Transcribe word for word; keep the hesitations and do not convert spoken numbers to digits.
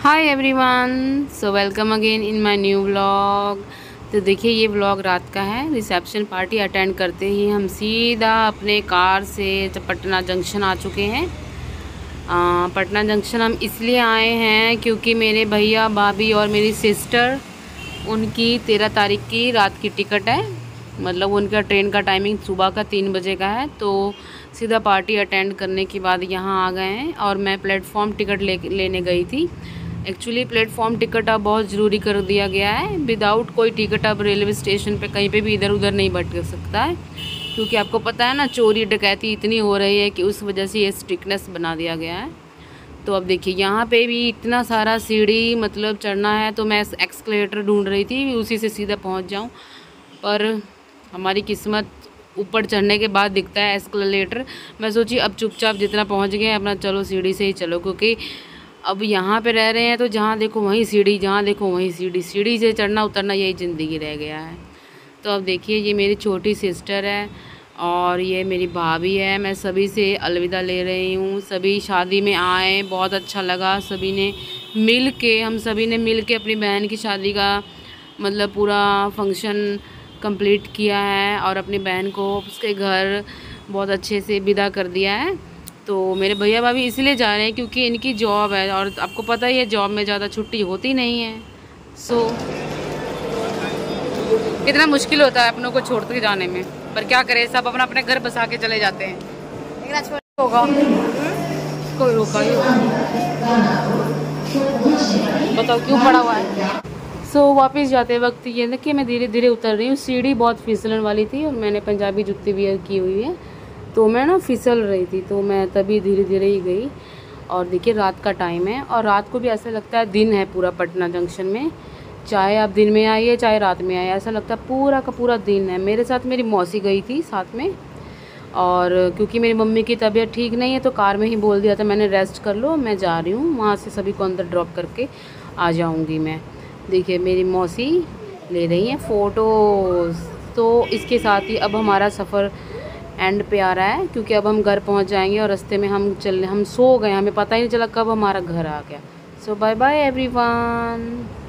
Hi everyone, so welcome again in my new vlog. तो देखिए ये व्लॉग रात का है। रिसेप्शन पार्टी अटेंड करते ही हम सीधा अपने कार से पटना जंक्शन आ चुके हैं। आ, पटना जंक्शन हम इसलिए आए हैं क्योंकि मेरे भैया भाभी और मेरी सिस्टर, उनकी तेरह तारीख की रात की टिकट है। मतलब उनका ट्रेन का टाइमिंग सुबह का तीन बजे का है। तो सीधा पार्टी अटेंड करने के बाद यहाँ आ गए हैं और मैं प्लेटफॉर्म टिकट ले लेने गई थी। एक्चुअली प्लेटफॉर्म टिकट अब बहुत ज़रूरी कर दिया गया है। विदाउट कोई टिकट अब रेलवे स्टेशन पे कहीं पे भी इधर उधर नहीं भटक सकता है, क्योंकि आपको पता है ना, चोरी डकैती इतनी हो रही है कि उस वजह से ये स्ट्रिक्टनेस बना दिया गया है। तो अब देखिए यहाँ पे भी इतना सारा सीढ़ी मतलब चढ़ना है, तो मैं एक्सकलेटर ढूंढ रही थी उसी से सीधा पहुँच जाऊँ, पर हमारी किस्मत ऊपर चढ़ने के बाद दिखता है एस्केलेटर। मैं सोची अब चुपचाप जितना पहुँच गए अपना चलो सीढ़ी से ही चलो, क्योंकि अब यहाँ पे रह रहे हैं तो जहाँ देखो वहीं सीढ़ी, जहाँ देखो वहीं सीढ़ी, सीढ़ी से चढ़ना उतरना यही ज़िंदगी रह गया है। तो अब देखिए ये मेरी छोटी सिस्टर है और ये मेरी भाभी है। मैं सभी से अलविदा ले रही हूँ। सभी शादी में आए, बहुत अच्छा लगा। सभी ने मिल के हम सभी ने मिल के अपनी बहन की शादी का मतलब पूरा फंक्शन कंप्लीट किया है और अपनी बहन को उसके घर बहुत अच्छे से विदा कर दिया है। तो मेरे भैया भाभी इसलिए जा रहे हैं क्योंकि इनकी जॉब है और आपको पता ही है जॉब में ज़्यादा छुट्टी होती नहीं है। सो कितना मुश्किल होता है अपनों को छोड़ के जाने में, पर क्या करें, सब अपना अपने घर बसा के चले जाते हैं। लेकिन आज होगा कोई रोका ही होगा। बताओ क्यों पड़ा हुआ है। सो so, वापस जाते वक्त ये ना कि मैं धीरे धीरे उतर रही हूँ। सीढ़ी बहुत फिसलन वाली थी और मैंने पंजाबी जुत्ती वियर की हुई है, तो मैं ना फिसल रही थी, तो मैं तभी धीरे धीरे ही गई। और देखिए रात का टाइम है और रात को भी ऐसा लगता है दिन है पूरा पटना जंक्शन में। चाहे आप दिन में आइए चाहे रात में आइए, ऐसा लगता है पूरा का पूरा दिन है। मेरे साथ मेरी मौसी गई थी साथ में, और क्योंकि मेरी मम्मी की तबीयत ठीक नहीं है तो कार में ही बोल दिया था मैंने, रेस्ट कर लो, मैं जा रही हूँ, वहाँ से सभी को अंदर ड्रॉप करके आ जाऊँगी मैं। देखिए मेरी मौसी ले रही हैं फ़ोटोज़। तो इसके साथ ही अब हमारा सफ़र एंड पे आ रहा है, क्योंकि अब हम घर पहुंच जाएंगे और रास्ते में हम चल हम सो गए, हमें पता ही नहीं चला कब हमारा घर आ गया। So bye bye everyone.